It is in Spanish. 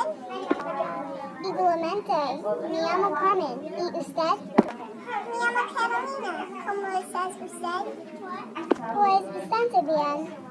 Igualmente, me llamo Carmen. ¿Y usted? Me llamo Catalina. ¿Cómo estás usted? Pues bastante bien.